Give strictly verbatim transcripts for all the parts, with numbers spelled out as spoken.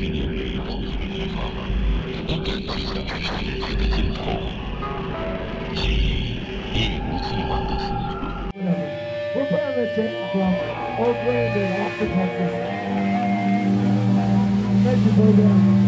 应该在生产世界的尽头，记忆一如既往的深刻。 We're playing the tape from Oakland and Austin, Texas. Thank you, program.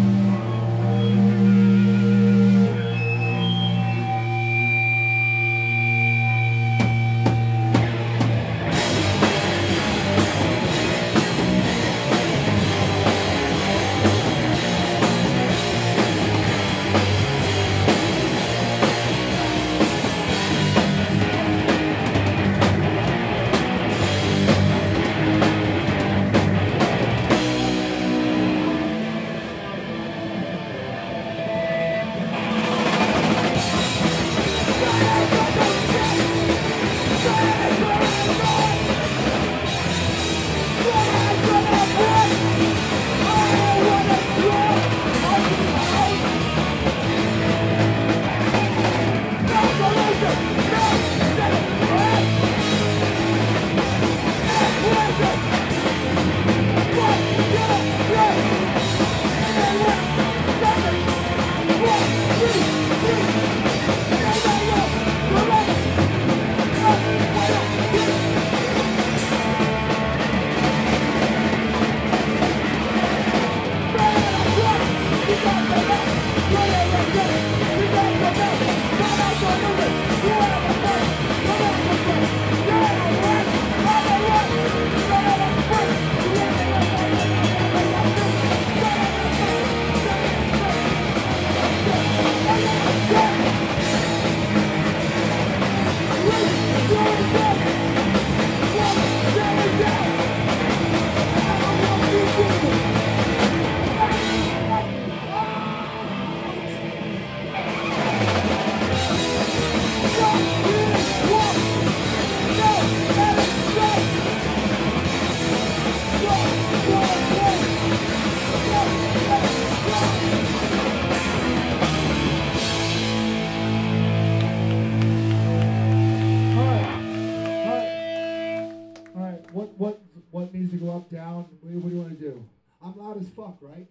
Up, down, what do you want to do? I'm loud as fuck, right?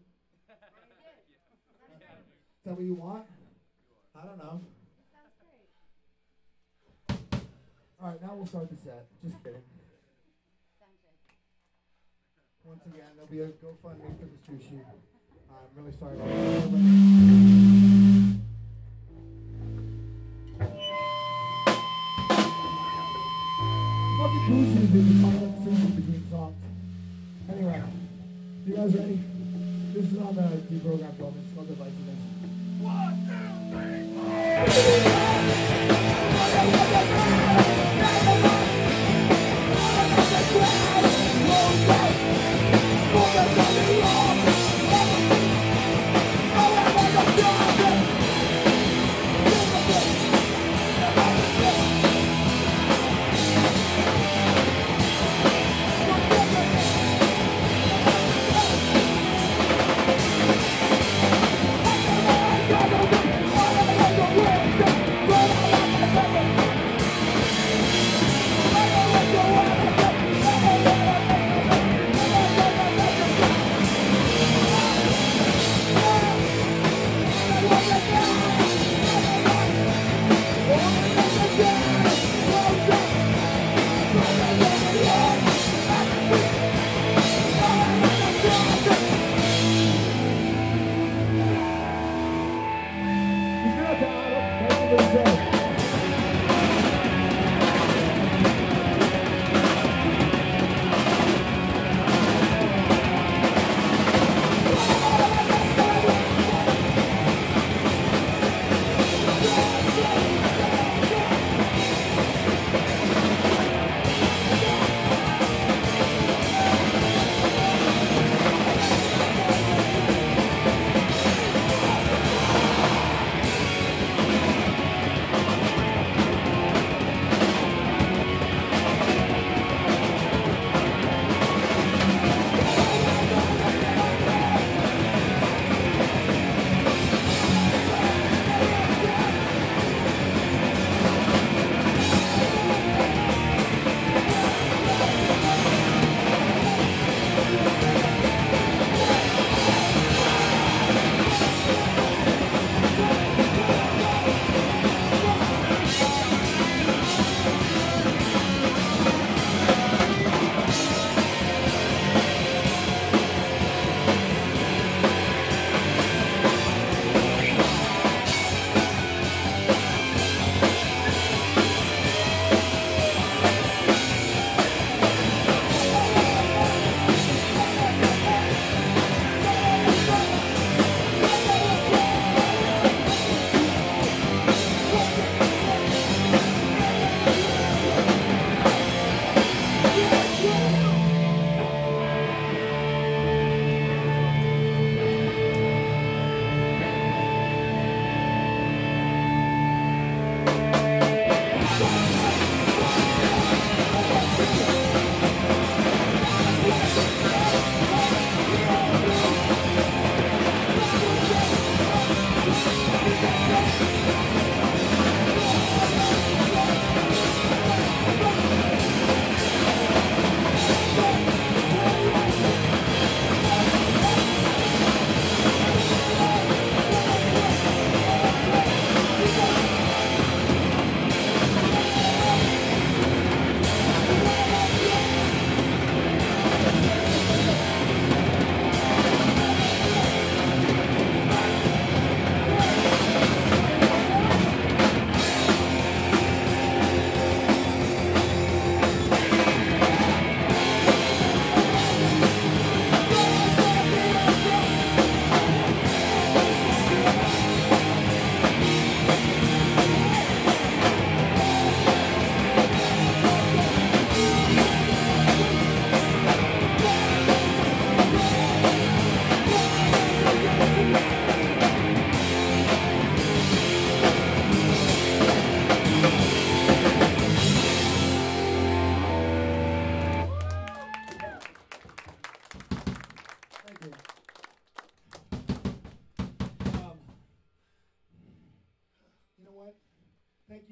Is that what you want? I don't know. Alright, now we'll start the set. Just kidding. Once again, there'll be a GoFundMe for the sushi. I'm really sorry about that. Fucking Gucci is in the final sushi between songs. Anyway, you guys ready? This is on the deprogram film. It's called Divisiveness. One, two, three,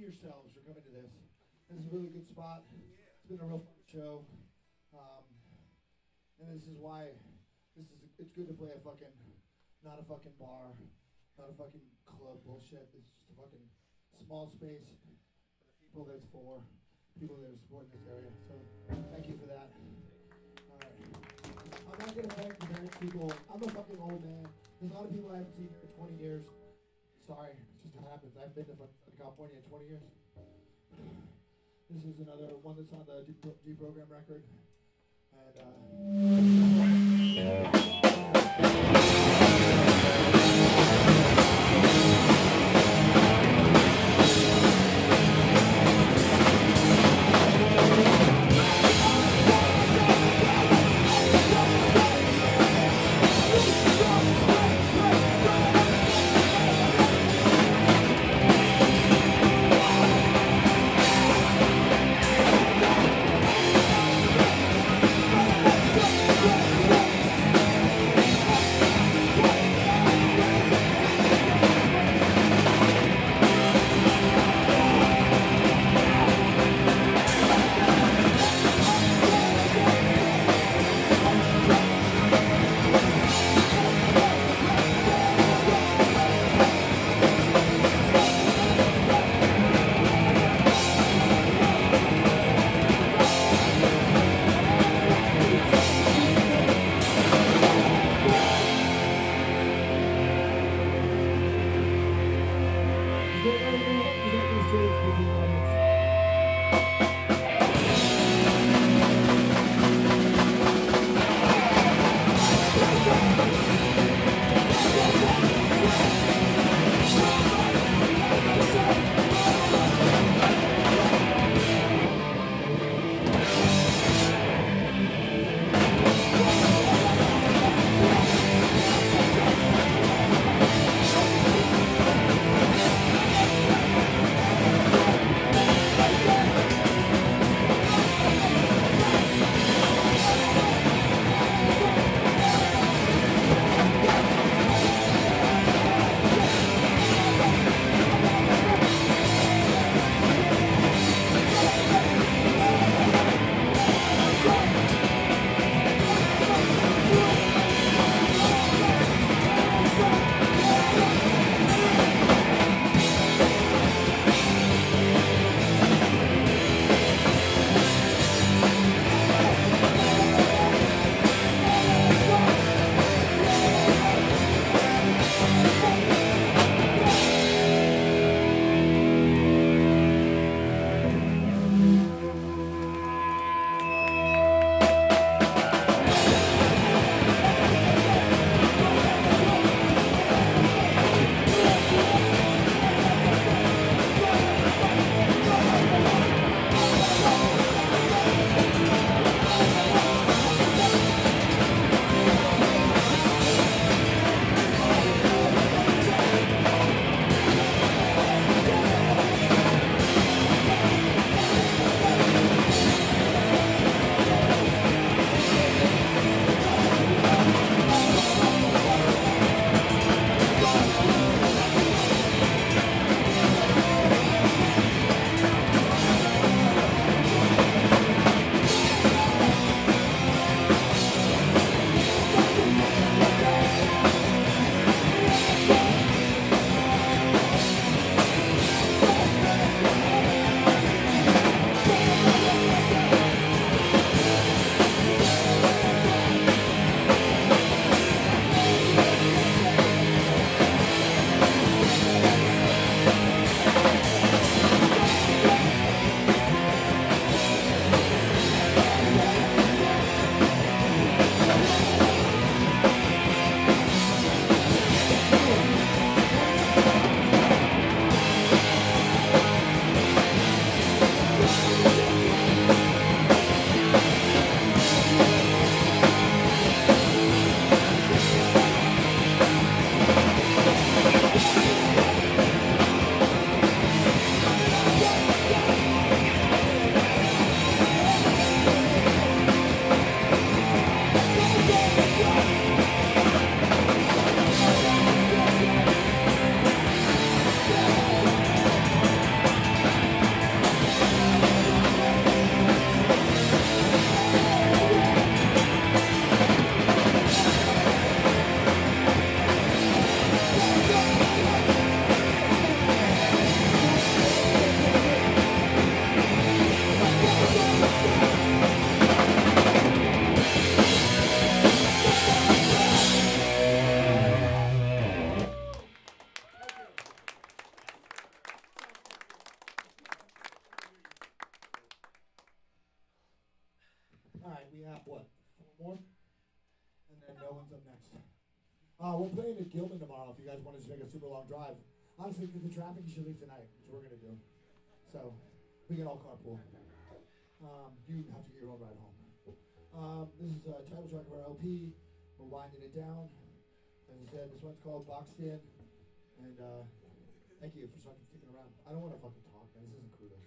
yourselves for coming to this. This is a really good spot. It's been a real fun show. Um, and this is why this is it's good to play a fucking, not a fucking bar, not a fucking club bullshit. It's just a fucking small space for the people that it's for, people that are supporting this area. So thank you for that. Alright. I'm not gonna thank the various people. I'm a fucking old man. There's a lot of people I haven't seen for twenty years. Sorry, it's just what happens. I've been to fucking California in twenty years. This is another one that's on the Deprogram record. And uh Uh, we're playing at Gilman tomorrow if you guys want to just make a super long drive. Honestly, because the traffic, you should leave tonight. That's what we're going to do. So, we can all carpool. Um, you have to get your own ride home. Um, this is a title track of our L P. We're winding it down. As I said, this one's called Boxed In. And uh, thank you for fucking sticking around. I don't want to fucking talk, man. This isn't Kudos.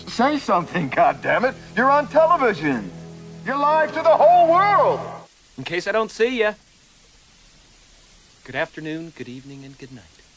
Say something, goddammit. You're on television. You're live to the whole world. In case I don't see ya. Good afternoon, good evening, and good night.